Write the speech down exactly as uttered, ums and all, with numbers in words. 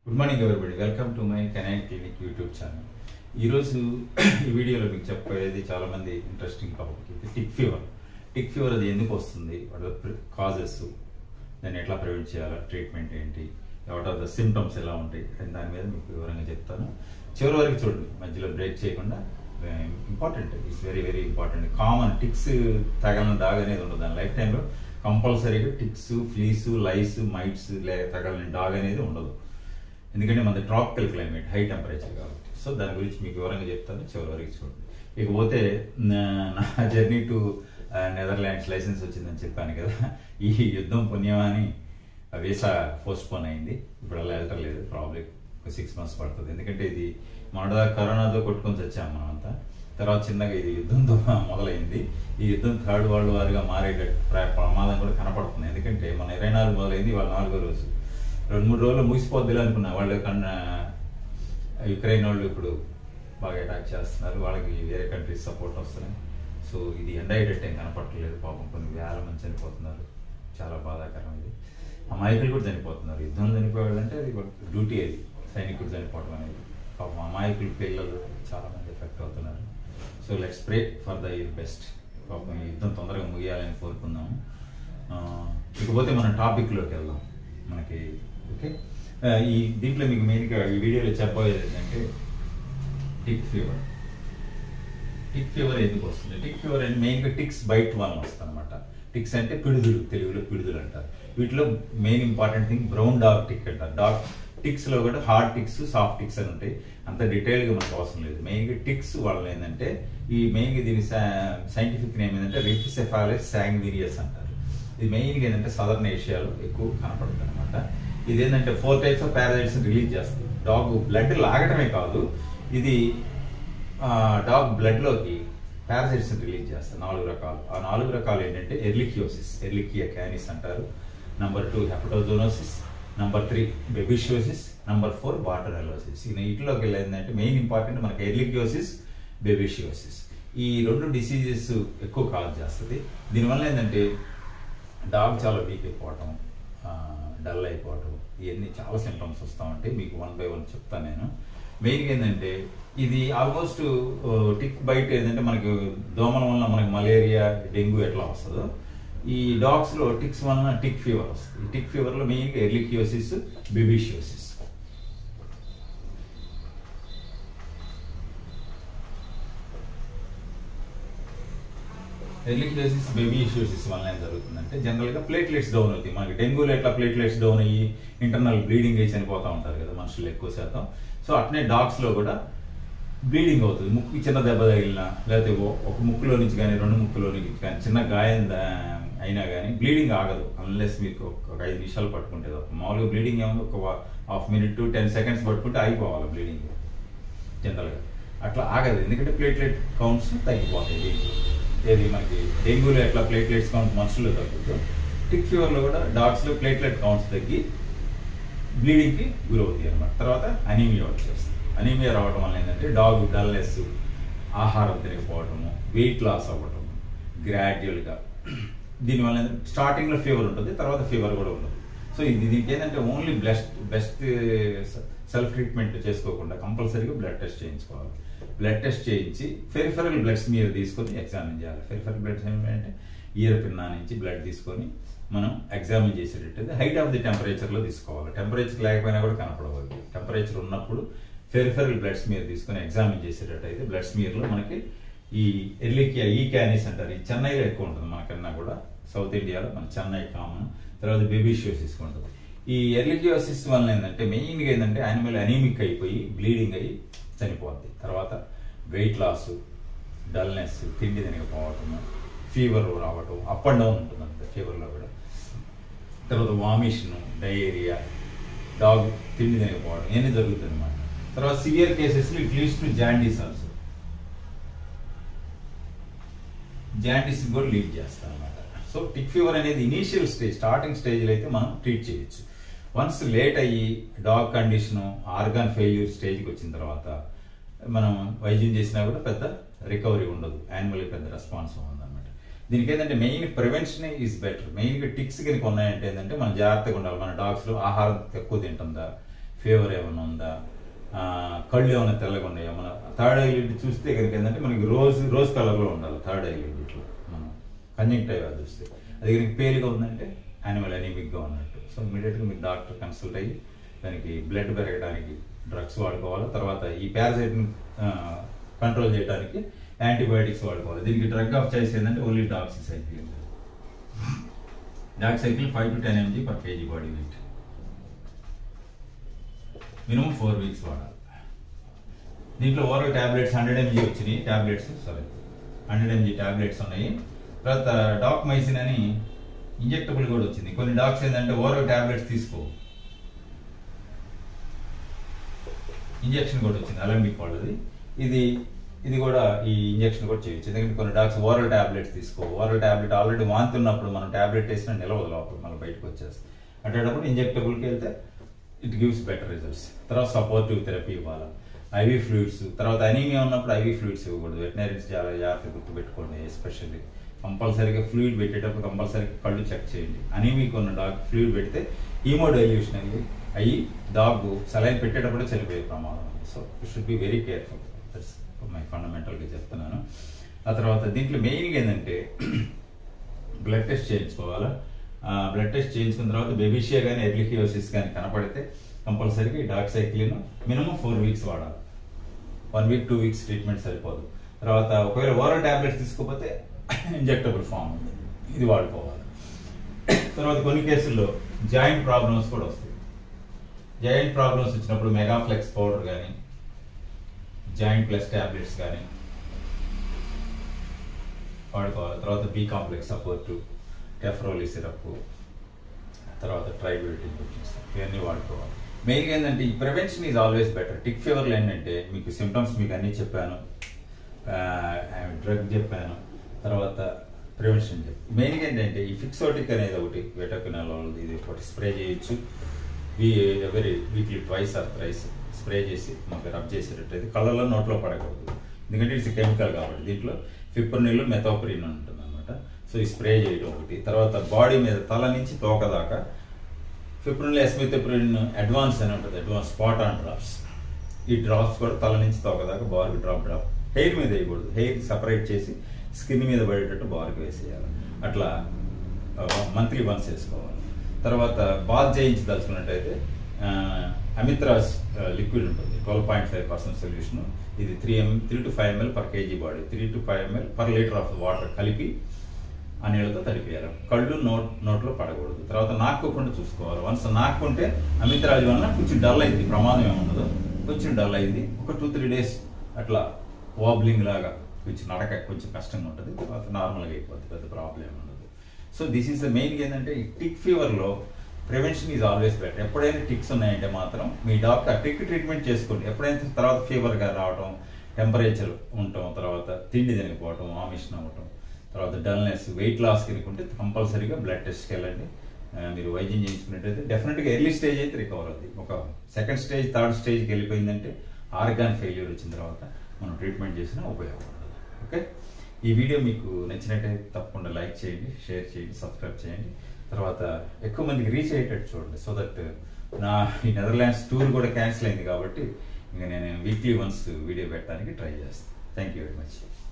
Good morning everybody, welcome to my canine clinic YouTube channel. ఈరోజు ఈ వీడియోలో మీకు చెప్పేది చాలా మంది ఇంట్రెస్టింగ్ టాపిక్. ఇది టిక్ ఫీవర్. టిక్ ఫీవర్ అది ఎందుకు వస్తుంది, వాట్ ఆర్ ద కాజెస్, దాన్ని ఎట్లా ప్రివెంట్ చేయాలా, ట్రీట్మెంట్ ఏంటి, వాట్ ఆర్ ద సిమ్టమ్స్ ఎలా ఉంటాయి అని దాని మీద మీకు వివరంగా చెప్తాను. చివరి వరకు చూడండి, మధ్యలో బ్రేక్ చేయకుండా. Important, it's very very important. Common ticks తగలని డాగ్ అనేది ఉండదు. దాని లైఫ్ టైంలో కంపల్సరీగా టిక్స్, ఫ్లీస్, లైస్, మైట్స్ లే తగలని డాగ్ అనేది ఉండదు. ఎందుకంటే మన ట్రాపికల్ క్లైమేట్, హై టెంపరేచర్ కాబట్టి. సో దాని గురించి మీకు వివరంగా చెప్తాను, చివరి వరకు చూడండి. ఇకపోతే నా జర్నీ టు నెదర్లాండ్స్ లైసెన్స్ వచ్చిందని చెప్పాను కదా, ఈ యుద్ధం పుణ్యమని వీసా పోస్ట్పోన్ అయింది. ఇప్పుడు అలా వెళ్ళటం లేదు, ప్రాబ్లీ ఒక సిక్స్ మంత్స్ పడుతుంది. ఎందుకంటే ఇది మొదట కరోనాతో కొట్టుకొని వచ్చాము మనమంతా. తర్వాత చిన్నగా ఇది యుద్ధంతో మొదలైంది. ఈ యుద్ధం థర్డ్ వరల్డ్ వార్గా మారేటట్టు ప్రమాదం కూడా కనపడుతుంది. ఎందుకంటే మన ఇరవై నాలుగు మొదలైంది, వాళ్ళ నాలుగో రోజు. రెండు మూడు రోజులు ముగిసిపోద్దులే అనుకున్నా. వాళ్ళు కన్నా యుక్రెయిన్ వాళ్ళు ఇప్పుడు బాగా అటాక్ చేస్తున్నారు, వాళ్ళకి వేరే కంట్రీస్ సపోర్ట్ వస్తున్నాయి. సో ఇది ఎండ్ అయ్యేటట్టు ఏం కనపడలేదు. పాపం కొన్ని వేల మంది చనిపోతున్నారు, చాలా బాధాకరం. ఇది అమాయకులు కూడా చనిపోతున్నారు. యుద్ధంలో చనిపోవాలంటే అది డ్యూటీ, అది సైనికులు చనిపోవడం అనేది. పాపం అమాయకులు, పిల్లలు చాలా మంది ఎఫెక్ట్ అవుతున్నారు. So let's pray for the year best. పాపం ఈ యుద్ధం తొందరగా ముగియాలని కోరుకుందాము. ఇకపోతే మన టాపిక్లోకి వెళ్దాం. మనకి ఓకే, ఈ దీంట్లో మీకు మెయిన్గా ఈ వీడియోలో చెప్పబోయేది ఏంటంటే టిక్ ఫీవర్. టిక్ ఫీవర్ ఎందుకు వస్తుంది? టిక్ ఫీవర్ అంటే మెయిన్గా టిక్స్ బైట్ వల్ల వస్తుంది అనమాట. టిక్స్ అంటే పిడుదులు, తెలుగులో పిడుదులు అంటారు. వీటిలో main important thing brown dog tick అంటారు. డాగ్ టిక్స్లో కూడా హార్డ్ టిక్స్, సాఫ్ట్ టిక్స్ అని ఉంటాయి. అంత డీటెయిల్గా మనకు అవసరం లేదు. మెయిన్గా టిక్స్ వల్ల ఏంటంటే, ఈ మెయిన్గా దీని సైంటిఫిక్ నేమ్ ఏంటంటే రిఫిసెఫాలస్ శాంగ్వినియస్ అంటారు. ఇది మెయిన్గా ఏంటంటే సదర్న్ ఏషియాలో ఎక్కువ కనపడుతుంది అనమాట. ఇది ఏంటంటే four types of parasites release చేస్తుంది. డాగ్ బ్లడ్ లాగటమే కాదు, ఇది డాగ్ బ్లడ్లోకి పారాసైట్స్ రిలీజ్ చేస్తారు. నాలుగు రకాలు. ఆ నాలుగు రకాలు ఏంటంటే ఎర్లికియోసిస్, ఎర్లికియా క్యానిస్ అంటారు. Number two hepatozoonosis, number three babesiosis, number four bartonellosis. ఈ వీటిలోకి వెళ్ళి ఏంటంటే మెయిన్ ఇంపార్టెంట్ మనకి ఎర్లికియోసిస్, బెబిషియోసిస్. ఈ రెండు డిసీజెస్ ఎక్కువ కాజ్ చేస్తుంది. దీనివల్ల ఏంటంటే డాగ్ చాలా వీక్ అయిపోవటం, డల్ అయిపోవటం, ఇవన్నీ చాలా సింటమ్స్ వస్తూ ఉంటాయి. మీకు వన్ బై వన్ చెప్తాను నేను. మెయిన్గా ఏంటంటే ఇది ఆల్మోస్ట్ టిక్ బైట్ ఏంటంటే మనకి దోమల వల్ల మనకి మలేరియా, డెంగ్యూ ఎట్లా వస్తుందో, ఈ డాగ్స్లో టిక్స్ వలన టిక్ ఫీవర్ వస్తుంది. ఈ టిక్ ఫీవర్లో మెయిన్గా ఎర్లికియోసిస్, బెబిషియోసిస్. ఎర్లికియోసిస్, బెబిషియోసిస్ వల్ల ఏం జరుగుతుందంటే జనరల్గా ప్లేట్లెట్స్ డౌన్ అవుతాయి. మనకి డెంగ్యూలో ఎట్లా ప్లేట్లెట్స్ డౌన్ అయ్యి ఇంటర్నల్ బ్లీడింగ్ అయ్యి చనిపోతూ ఉంటారు కదా మనుషులు ఎక్కువ శాతం. సో అట్నే డాగ్స్లో కూడా బ్లీడింగ్ అవుతుంది. ముక్కు చిన్న దెబ్బ తగిలినా, లేకపోతే ఒక ముక్కులో నుంచి కానీ రెండు ముక్కులో నుంచి కానీ చిన్న గాయం అయినా కానీ బ్లీడింగ్ ఆగదు, అన్లెస్ మీకు ఒక ఐదు నిమిషాలు పట్టుకుంటే. మామూలుగా బ్లీడింగ్ ఏమో ఒక half minute to ten seconds పట్టుకుంటే ఆగిపోవాలి బ్లీడింగ్ జనరల్గా. అట్లా ఆగదు, ఎందుకంటే ప్లేట్లెట్ కౌంట్స్ తగ్గిపోతాయి. దీంట్లో ఏది మనకి డెంగ్యూలో ఎట్లా ప్లేట్లెట్స్ కౌంట్ మనుషుల్లో తగ్గుతుందో, టిక్ ఫీవర్లో కూడా డాగ్స్లో ప్లేట్లెట్ కౌంట్స్ తగ్గి బ్లీడింగ్కి గురవుతాయి అనమాట. తర్వాత అనీమియా వచ్చేస్తుంది. అనీమియా రావడం వల్ల ఏంటంటే డాగ్ డల్నెస్, ఆహారం తినకపోవటము, వెయిట్ లాస్ అవ్వటం గ్రాడ్యువల్గా. దీనివల్ల ఏంటంటే స్టార్టింగ్లో ఫీవర్ ఉంటుంది, తర్వాత ఫీవర్ కూడా ఉండదు. సో ఇది దీనికి ఏంటంటే only best best self treatment చేసుకోకుండా కంపల్సరీగా బ్లడ్ టెస్ట్ చేయించుకోవాలి. బ్లడ్ టెస్ట్ చేయించి పెరిఫెరల్ బ్లడ్స్ మీరు తీసుకొని ఎగ్జామిన్ చేయాలి. పెరిఫెరల్ బ్లడ్స్ ఏమంటే ఇయర్ పిన్నా నుంచి బ్లడ్ తీసుకొని మనం ఎగ్జామిన్ చేసేటట్టు హైట్ ఆఫ్ ది టెంపరేచర్లో తీసుకోవాలి. టెంపరేచర్ లేకపోయినా కూడా కనపడవాలి. టెంపరేచర్ ఉన్నప్పుడు పెరిఫెరల్ బ్లడ్స్ మీరు తీసుకొని ఎగ్జామిన్ చేసేటట్టు అయితే బ్లడ్ స్మీర్లో మనకి ఈ ఎర్లికియా, ఈ క్యానిస్ అంటారు. ఈ చెన్నైలో ఎక్కువ ఉంటుంది మనకన్నా కూడా. సౌత్ ఇండియాలో మన చెన్నై కామన్. తర్వాత బెబిషియోసిస్ ఉంటుంది. ఈ ఎర్లికియోసిస్ వల్ల ఏంటంటే మెయిన్గా ఏంటంటే యానిమల్ అనీమిక్ అయిపోయి బ్లీడింగ్ అయ్యి చనిపోద్ది. తర్వాత వెయిట్ లాస్, డల్నెస్, తిండి తినకపోవటము, ఫీవర్ రావటం, అప్ అండ్ డౌన్ ఉంటుంది అంతే ఫీవర్లో కూడా. తర్వాత వామిషన్, డయేరియా, డాగ్ తిండి తినకపోవడం, ఇవన్నీ జరుగుతుంది అన్నమాట. తర్వాత సివియర్ కేసెస్లో it leads to jaundice also. Jaundice కూడా లీడ్ చేస్తాం అనమాట. సో టిక్ ఫీవర్ అనేది ఇనీషియల్ స్టేజ్, స్టార్టింగ్ స్టేజ్లో అయితే మనం ట్రీట్ చేయొచ్చు. వన్స్ లేట్ అయ్యి డాగ్ కండిషను, ఆర్గాన్ ఫెయిల్యూర్ స్టేజ్కి వచ్చిన తర్వాత మనం వైద్యం చేసినా కూడా పెద్ద రికవరీ ఉండదు, యానిమల్కి పెద్ద రెస్పాన్స్ ఉందన్నమాట. దీనికి ఏంటంటే మెయిన్ ప్రివెన్షన్ ఈజ్ బెటర్. మెయిన్గా టిక్స్ కనుక ఉన్నాయంటే ఏంటంటే మనం జాగ్రత్తగా ఉండాలి. మన డాగ్స్లో ఆహారం తక్కువ తింటుందా, ఫీవర్ ఏమైనా ఉందా, కళ్ళు ఏమైనా తెల్లగా ఉన్నాయా. మన థర్డ్ ఐలిడ్ చూస్తే కనుక ఏంటంటే మనకి రోజ్ రోజ్ కలర్లో ఉండాలి థర్డ్ ఐలిడ్. ఇట్లా మనం కంజంక్టివ్ అది చూస్తే అది కనుక పేలుగా ఉందంటే యానిమల్ అనీమిక్గా ఉన్నట్టు. సో ఇమీడియట్గా మీరు డాక్టర్ కన్సల్ట్ అయ్యి దానికి బ్లడ్ పెరగడానికి డ్రగ్స్ వాడుకోవాలి. తర్వాత ఈ పారాసైట్ని కంట్రోల్ చేయడానికి యాంటీబయాటిక్స్ వాడుకోవాలి. దీనికి డ్రగ్ ఆఫ్ చాయిస్ ఏంటంటే only doxycycline. Doxycycline five to ten mg per kg body weight, minimum four weeks వాడాలి. దీంట్లో ఓరల్ టాబ్లెట్స్ హండ్రెడ్ ఎంజీ వచ్చినాయి tablets sorry hundred mg tablets ఉన్నాయి. తర్వాత డాక్ మైసిన్ అని ఇంజెక్టబుల్ కూడా వచ్చింది. కొన్ని డాక్స్ ఏంటంటే ఓరల్ టాబ్లెట్స్ తీసుకో, ఇంజెక్షన్ కూడా వచ్చింది అలంబిక్ వాళ్ళది. ఇది ఇది కూడా ఈ ఇంజెక్షన్ కూడా చేయొచ్చు. ఎందుకంటే కొన్ని డాక్స్ ఓరల్ టాబ్లెట్స్ తీసుకో, ఓరల్ టాబ్లెట్ ఆల్రెడీ వాంతున్నప్పుడు మనం టాబ్లెట్ వేసినా నిలవదు లోపల, మళ్ళీ బయటకు వచ్చేస్తుంది. అటేటప్పుడు ఇంజెక్టబుల్కి వెళ్తే ఇట్ గివ్స్ బెటర్ రిజల్ట్స్. తర్వాత సపోర్టివ్ థెరపీ ఇవ్వాలి, ఐవీ ఫ్లూయిడ్స్. తర్వాత అనీమియా ఉన్నప్పుడు ఐవీ ఫ్లూయిడ్స్ ఇవ్వకూడదు. వెటనరీస్ చాలా జాగ్రత్తగా గుర్తుపెట్టుకోండి. ఎస్పెషల్లీ కంపల్సరీగా ఫ్లూయిడ్ పెట్టేటప్పుడు కంపల్సరీగా కళ్ళు చెక్ చేయండి. అనీమిక్ ఉన్న డాగ్ ఫ్లూయిడ్ పెడితే హీమోడైల్యూషన్ అయ్యి అయ్యి డాగ్ సలైన్ పెట్టేటప్పుడు చనిపోయే ప్రమాదం. So you should be very careful. That's my ఫండమెంటల్గా చెప్తున్నాను. ఆ తర్వాత దీంట్లో మెయిన్గా ఏంటంటే బ్లడ్ టెస్ట్ చేయించుకోవాలా. బ్లడ్ టెస్ట్ చేయించుకున్న తర్వాత బెబిషియా కానీ ఎర్లిహియోసిస్ కానీ కనపడితే కంపల్సరీగా ఈ డాక్సైక్లిన్ మినిమం ఫోర్ వీక్స్ వాడాలి. One week two weeks treatment సరిపోదు. తర్వాత ఒకవేళ ఓరల్ టాబ్లెట్స్ తీసుకోకపోతే ఇంజెక్టబుల్ ఫామ్ ఉంది, ఇది వాడుకోవాలి. తర్వాత కొన్ని కేసుల్లో జాయింట్ ప్రాబ్లమ్స్ కూడా వస్తాయి. జాయింట్ ప్రాబ్లమ్స్ వచ్చినప్పుడు మెగాఫ్లెక్స్ పౌడర్ కానీ జాయింట్ ప్లస్ టాబ్లెట్స్ కానీ వాడుకోవాలి. తర్వాత బి కాంప్లెక్స్ సపోర్టు, టెఫ్రోలి సిరప్, తర్వాత ట్రైబిలిటీ ఇంజెక్షన్స్ ఇవన్నీ వాడుకోవాలి. మెయిన్గా ఏంటంటే ఈ prevention is always better. Tick ఫీవర్లో ఏంటంటే మీకు సిమ్టమ్స్ మీకు అన్నీ చెప్పాను, డ్రగ్ చెప్పాను, తర్వాత ప్రివెన్షన్ చెప్పి మెయిన్గా ఏంటంటే ఈ ఫిక్సోటిక్ అనేది ఒకటి వెటకినాల్ ఇది ఒకటి స్ప్రే చేయొచ్చు. We every weekly twice or thrice spray చేసి మాకు రబ్ చేసేటట్టు కళ్ళలో నోట్లో పడకూడదు. ఎందుకంటే ఇట్స్ కెమికల్ కాబట్టి దీంట్లో ఫిప్రోనిల్ మెథోప్రిన్ ఉంటుంది అనమాట. సో ఈ స్ప్రే చేయడం ఒకటి. తర్వాత బాడీ మీద తల నుంచి తోక దాకా ఫిప్రోనిల్ ఎస్మిథోప్రిన్ అడ్వాన్స్ అని ఉంటుంది, అడ్వాన్స్ స్పాట్ ఆన్ డ్రాప్స్. ఈ డ్రాప్స్ కూడా తల నుంచి తోక దాకా బార్కి డ్రాప్ డ్రాప్ హెయిర్ మీద వేయకూడదు, హెయిర్ సపరేట్ చేసి స్కిన్ మీద పడేటట్టు బార్కి వేసేయాలి. అట్లా మంత్లీ వన్స్ వేసుకోవాలి. తర్వాత బాత్ చేయించదలుచుకున్నట్టయితే అమిత్రాస్ లిక్విడ్ ఉంటుంది, twelve point five percent solution. ఇది three um three to five ml per kg body, three to five ml per litre of water కలిపి ఆ నీళ్ళతో తడిపేయాలి. కళ్ళు నోట్ నోట్లో పడకూడదు. తర్వాత నాక్కోకుండా చూసుకోవాలి. వన్స్ నాక్కుంటే అమిత్రాజ్ వలన కొంచెం డల్ అయింది, ప్రమాదం ఏమి ఉండదు, కొంచెం డల్ అయింది. ఒక టూ త్రీ డేస్ అట్లా వాబ్లింగ్ లాగా కొంచెం నడక కొంచెం కష్టంగా ఉంటుంది, తర్వాత నార్మల్గా అయిపోతుంది, పెద్ద ప్రాబ్లం ఉండదు. సో దిస్ ఈస్ ద మెయిన్గా ఏంటంటే ఈ టిక్ ఫీవర్లో ప్రివెన్షన్ ఈజ్ ఆల్వేస్ బెటర్. ఎప్పుడైనా టిక్స్ ఉన్నాయంటే మాత్రం మీ డాక్టర్ టిక్ ట్రీట్మెంట్ చేసుకోండి. ఎప్పుడైనా తర్వాత ఫీవర్గా రావడం, టెంపరేచర్ ఉండటం, తర్వాత తిండి తినకపోవటం, వామిషన్ అవ్వటం, తర్వాత డల్నెస్, వెయిట్ లాస్ కనుకుంటే కంపల్సరీగా బ్లడ్ టెస్ట్కి వెళ్ళండి. మీరు వైద్యం చేయించుకున్నట్టయితే డెఫినెట్గా ఎర్లీ స్టేజ్ అయితే రికవర్ అవుతుంది. ఒక సెకండ్ స్టేజ్ థర్డ్ స్టేజ్కి వెళ్ళిపోయిందంటే ఆర్గాన్ ఫెయిల్యూర్ వచ్చిన తర్వాత మనం ట్రీట్మెంట్ చేసినా ఉపయోగపడదు. ఓకే, ఈ వీడియో మీకు నచ్చినట్టయితే తప్పకుండా లైక్ చేయండి, షేర్ చేయండి, సబ్స్క్రైబ్ చేయండి. తర్వాత ఎక్కువ మందికి రీచ్ అయ్యేటట్టు చూడండి. సో దట్ నా ఈ నెదర్లాండ్స్ టూర్ కూడా క్యాన్సిల్ అయింది కాబట్టి ఇంకా నేను వీక్లీ వన్స్ వీడియో పెట్టడానికి ట్రై చేస్తాను. Thank you very much.